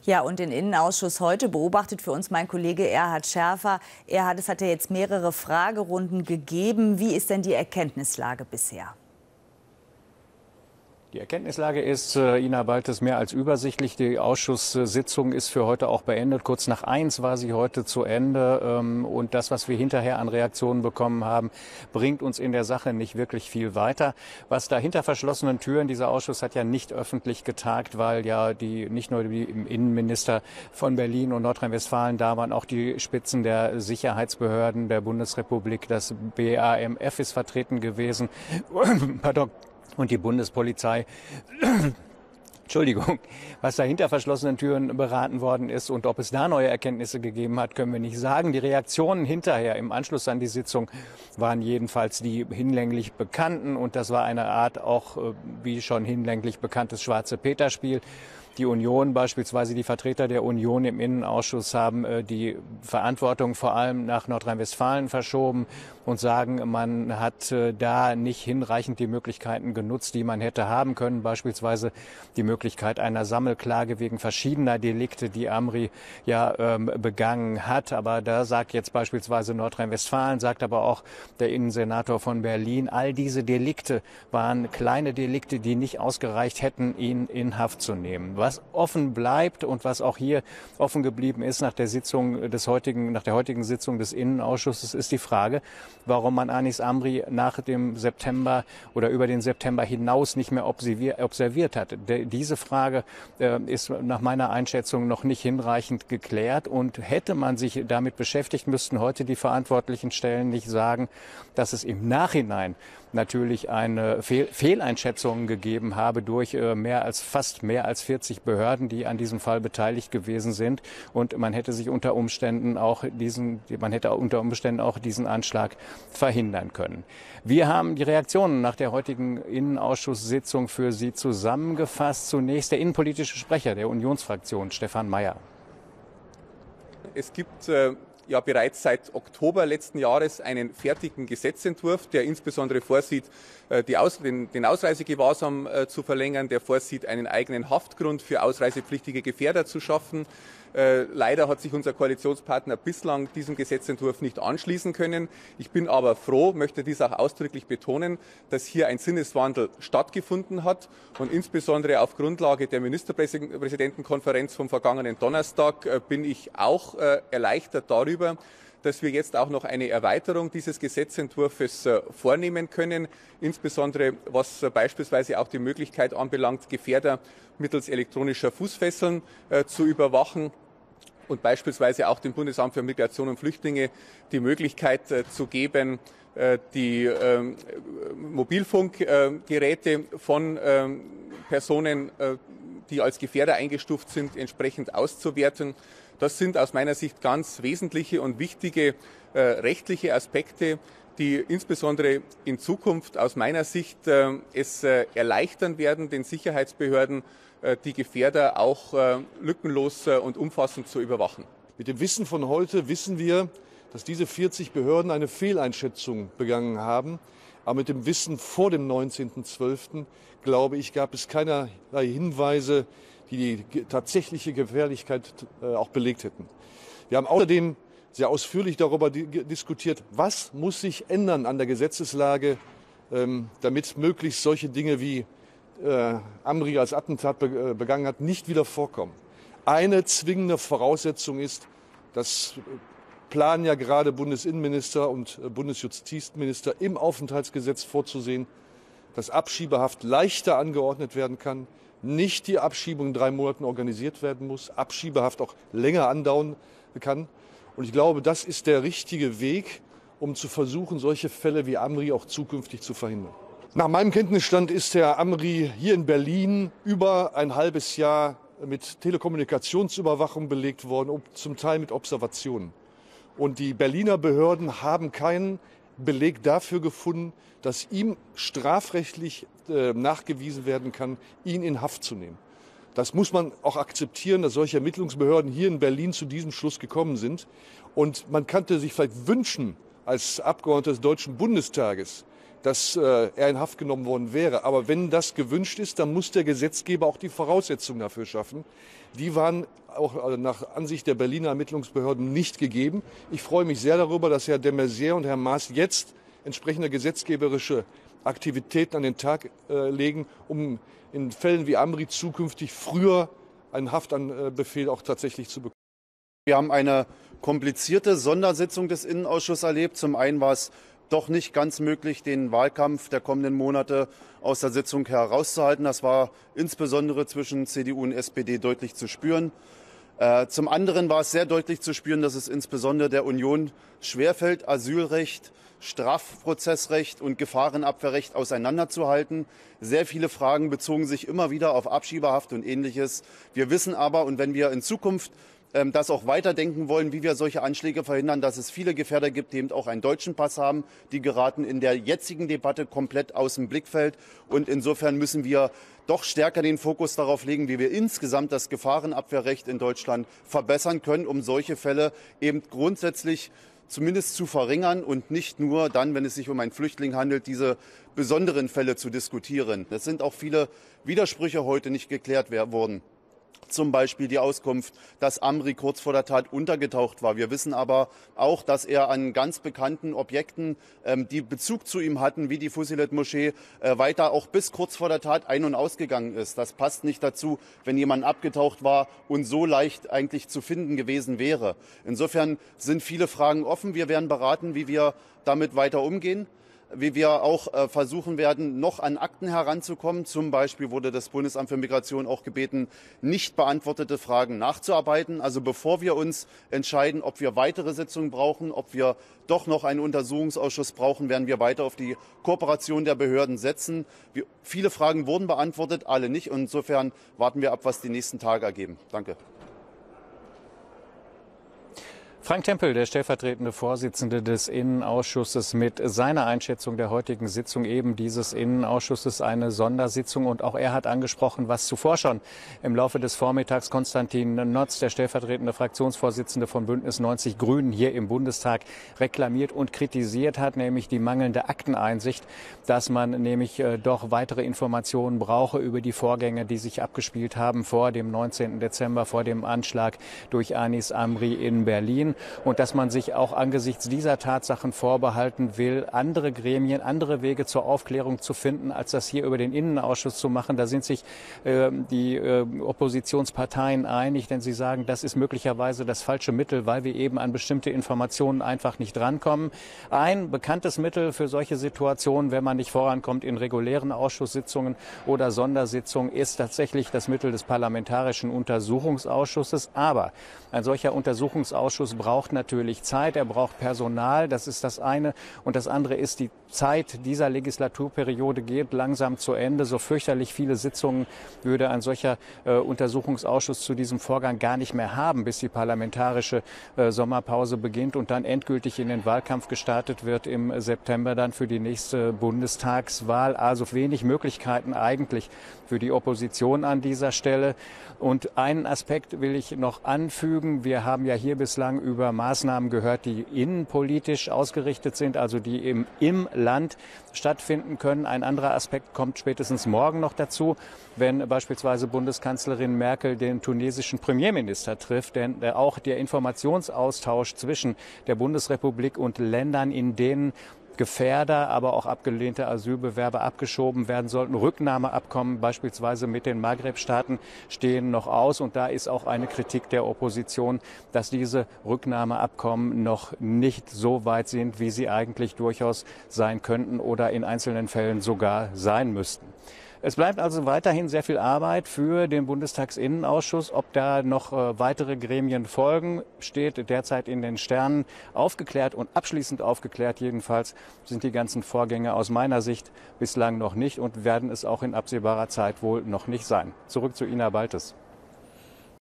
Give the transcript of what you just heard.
Ja, und den Innenausschuss heute beobachtet für uns mein Kollege Erhard Schärfer. Erhard, es hat ja jetzt mehrere Fragerunden gegeben. Wie ist denn die Erkenntnislage bisher? Die Erkenntnislage ist, Ina Baltes, mehr als übersichtlich. Die Ausschusssitzung ist für heute auch beendet. Kurz nach 1 war sie heute zu Ende. Und das, was wir hinterher an Reaktionen bekommen haben, bringt uns in der Sache nicht wirklich viel weiter. Was da hinter verschlossenen Türen, dieser Ausschuss hat ja nicht öffentlich getagt, weil ja nicht nur die Innenminister von Berlin und Nordrhein-Westfalen da waren, auch die Spitzen der Sicherheitsbehörden der Bundesrepublik. Das BAMF ist vertreten gewesen. Pardon. Und die Bundespolizei. Entschuldigung, was da hinter verschlossenen Türen beraten worden ist und ob es da neue Erkenntnisse gegeben hat, können wir nicht sagen. Die Reaktionen hinterher im Anschluss an die Sitzung waren jedenfalls die hinlänglich bekannten. Und das war eine Art auch, wie schon hinlänglich bekanntes Schwarze-Peter-Spiel. Die Union, beispielsweise die Vertreter der Union im Innenausschuss, haben die Verantwortung vor allem nach Nordrhein-Westfalen verschoben und sagen, man hat da nicht hinreichend die Möglichkeiten genutzt, die man hätte haben können. Beispielsweise die Möglichkeit einer Sammelklage wegen verschiedener Delikte, die Amri ja begangen hat. Aber da sagt jetzt beispielsweise Nordrhein-Westfalen, sagt aber auch der Innensenator von Berlin, all diese Delikte waren kleine Delikte, die nicht ausgereicht hätten, ihn in Haft zu nehmen. Was offen bleibt und was auch hier offen geblieben ist nach der heutigen Sitzung des Innenausschusses, ist die Frage, warum man Anis Amri nach dem September oder über den September hinaus nicht mehr observiert hat. Diese Frage ist nach meiner Einschätzung noch nicht hinreichend geklärt. Und hätte man sich damit beschäftigt, müssten heute die verantwortlichen Stellen nicht sagen, dass es im Nachhinein natürlich eine Fehleinschätzung gegeben habe durch fast mehr als 40 Behörden, die an diesem Fall beteiligt gewesen sind. Und man hätte sich unter Umständen auch diesen Anschlag verhindern können. Wir haben die Reaktionen nach der heutigen Innenausschusssitzung für Sie zusammengefasst. Zunächst der innenpolitische Sprecher der Unionsfraktion, Stefan Mayer. Es gibt ja bereits seit Oktober letzten Jahres einen fertigen Gesetzentwurf, der insbesondere vorsieht, den Ausreisegewahrsam zu verlängern, der vorsieht, einen eigenen Haftgrund für ausreisepflichtige Gefährder zu schaffen. Leider hat sich unser Koalitionspartner bislang diesem Gesetzentwurf nicht anschließen können. Ich bin aber froh, möchte dies auch ausdrücklich betonen, dass hier ein Sinneswandel stattgefunden hat und insbesondere auf Grundlage der Ministerpräsidentenkonferenz vom vergangenen Donnerstag bin ich auch erleichtert darüber, dass wir jetzt auch noch eine Erweiterung dieses Gesetzentwurfs vornehmen können, insbesondere was beispielsweise auch die Möglichkeit anbelangt, Gefährder mittels elektronischer Fußfesseln zu überwachen und beispielsweise auch dem Bundesamt für Migration und Flüchtlinge die Möglichkeit zu geben, die Mobilfunkgeräte von Personen, die als Gefährder eingestuft sind, entsprechend auszuwerten. Das sind aus meiner Sicht ganz wesentliche und wichtige rechtliche Aspekte, die insbesondere in Zukunft aus meiner Sicht es erleichtern werden, den Sicherheitsbehörden die Gefährder auch lückenlos und umfassend zu überwachen. Mit dem Wissen von heute wissen wir, dass diese 40 Behörden eine Fehleinschätzung begangen haben. Aber mit dem Wissen vor dem 19.12., glaube ich, gab es keinerlei Hinweise, die die tatsächliche Gefährlichkeit auch belegt hätten. Wir haben außerdem sehr ausführlich darüber diskutiert, was muss sich ändern an der Gesetzeslage, damit möglichst solche Dinge wie Amri als Attentat begangen hat, nicht wieder vorkommen. Eine zwingende Voraussetzung ist, das planen ja gerade Bundesinnenminister und Bundesjustizminister im Aufenthaltsgesetz vorzusehen, dass Abschiebehaft leichter angeordnet werden kann, nicht die Abschiebung in 3 Monaten organisiert werden muss, Abschiebehaft auch länger andauern kann. Und ich glaube, das ist der richtige Weg, um zu versuchen, solche Fälle wie Amri auch zukünftig zu verhindern. Nach meinem Kenntnisstand ist Herr Amri hier in Berlin über ein halbes Jahr mit Telekommunikationsüberwachung belegt worden, zum Teil mit Observationen. Und die Berliner Behörden haben keinen Beleg dafür gefunden, dass ihm strafrechtlich nachgewiesen werden kann, ihn in Haft zu nehmen. Das muss man auch akzeptieren, dass solche Ermittlungsbehörden hier in Berlin zu diesem Schluss gekommen sind. Und man könnte sich vielleicht wünschen, als Abgeordneter des Deutschen Bundestages, dass er in Haft genommen worden wäre. Aber wenn das gewünscht ist, dann muss der Gesetzgeber auch die Voraussetzungen dafür schaffen. Die waren auch nach Ansicht der Berliner Ermittlungsbehörden nicht gegeben. Ich freue mich sehr darüber, dass Herr de Maizière und Herr Maaß jetzt entsprechende gesetzgeberische Aktivitäten an den Tag legen, um in Fällen wie Amri zukünftig früher einen Haftanbefehl auch tatsächlich zu bekommen. Wir haben eine komplizierte Sondersitzung des Innenausschusses erlebt. Zum einen war es doch nicht ganz möglich, den Wahlkampf der kommenden Monate aus der Sitzung herauszuhalten. Das war insbesondere zwischen CDU und SPD deutlich zu spüren. Zum anderen war es sehr deutlich zu spüren, dass es insbesondere der Union schwerfällt, Asylrecht, Strafprozessrecht und Gefahrenabwehrrecht auseinanderzuhalten. Sehr viele Fragen bezogen sich immer wieder auf Abschiebehaft und Ähnliches. Wir wissen aber, und wenn wir in Zukunft das auch weiterdenken wollen, wie wir solche Anschläge verhindern, dass es viele Gefährder gibt, die eben auch einen deutschen Pass haben. Die geraten in der jetzigen Debatte komplett aus dem Blickfeld. Und insofern müssen wir doch stärker den Fokus darauf legen, wie wir insgesamt das Gefahrenabwehrrecht in Deutschland verbessern können, um solche Fälle eben grundsätzlich zumindest zu verringern und nicht nur dann, wenn es sich um einen Flüchtling handelt, diese besonderen Fälle zu diskutieren. Es sind auch viele Widersprüche heute nicht geklärt worden. Zum Beispiel die Auskunft, dass Amri kurz vor der Tat untergetaucht war. Wir wissen aber auch, dass er an ganz bekannten Objekten, die Bezug zu ihm hatten, wie die Fusilet-Moschee, weiter auch bis kurz vor der Tat ein- und ausgegangen ist. Das passt nicht dazu, wenn jemand abgetaucht war und so leicht eigentlich zu finden gewesen wäre. Insofern sind viele Fragen offen. Wir werden beraten, wie wir damit weiter umgehen, wie wir auch versuchen werden, noch an Akten heranzukommen. Zum Beispiel wurde das Bundesamt für Migration auch gebeten, nicht beantwortete Fragen nachzuarbeiten. Also bevor wir uns entscheiden, ob wir weitere Sitzungen brauchen, ob wir doch noch einen Untersuchungsausschuss brauchen, werden wir weiter auf die Kooperation der Behörden setzen. Viele Fragen wurden beantwortet, alle nicht. Und insofern warten wir ab, was die nächsten Tage ergeben. Danke. Frank Tempel, der stellvertretende Vorsitzende des Innenausschusses, mit seiner Einschätzung der heutigen Sitzung eben dieses Innenausschusses, eine Sondersitzung. Und auch er hat angesprochen, was zuvor schon im Laufe des Vormittags Konstantin Notz, der stellvertretende Fraktionsvorsitzende von Bündnis 90 Grünen, hier im Bundestag reklamiert und kritisiert hat, nämlich die mangelnde Akteneinsicht, dass man nämlich doch weitere Informationen brauche über die Vorgänge, die sich abgespielt haben vor dem 19. Dezember, vor dem Anschlag durch Anis Amri in Berlin. Und dass man sich auch angesichts dieser Tatsachen vorbehalten will, andere Gremien, andere Wege zur Aufklärung zu finden, als das hier über den Innenausschuss zu machen. Da sind sich die Oppositionsparteien einig, denn sie sagen, das ist möglicherweise das falsche Mittel, weil wir eben an bestimmte Informationen einfach nicht rankommen. Ein bekanntes Mittel für solche Situationen, wenn man nicht vorankommt in regulären Ausschusssitzungen oder Sondersitzungen, ist tatsächlich das Mittel des Parlamentarischen Untersuchungsausschusses. Aber ein solcher Untersuchungsausschuss braucht natürlich Zeit, er braucht Personal, das ist das eine. Und das andere ist, die Zeit dieser Legislaturperiode geht langsam zu Ende. So fürchterlich viele Sitzungen würde ein solcher Untersuchungsausschuss zu diesem Vorgang gar nicht mehr haben, bis die parlamentarische Sommerpause beginnt und dann endgültig in den Wahlkampf gestartet wird im September dann für die nächste Bundestagswahl. Also wenig Möglichkeiten eigentlich für die Opposition an dieser Stelle. Und einen Aspekt will ich noch anfügen. Wir haben ja hier bislang über Maßnahmen gehört, die innenpolitisch ausgerichtet sind, also die im Land stattfinden können. Ein anderer Aspekt kommt spätestens morgen noch dazu, wenn beispielsweise Bundeskanzlerin Merkel den tunesischen Premierminister trifft. Denn auch der Informationsaustausch zwischen der Bundesrepublik und Ländern, in denen Gefährder, aber auch abgelehnte Asylbewerber abgeschoben werden sollten. Rücknahmeabkommen beispielsweise mit den Maghreb-Staaten stehen noch aus. Und da ist auch eine Kritik der Opposition, dass diese Rücknahmeabkommen noch nicht so weit sind, wie sie eigentlich durchaus sein könnten oder in einzelnen Fällen sogar sein müssten. Es bleibt also weiterhin sehr viel Arbeit für den Bundestagsinnenausschuss. Ob da noch weitere Gremien folgen, steht derzeit in den Sternen. Aufgeklärt und abschließend aufgeklärt jedenfalls sind die ganzen Vorgänge aus meiner Sicht bislang noch nicht und werden es auch in absehbarer Zeit wohl noch nicht sein. Zurück zu Ina Baltes.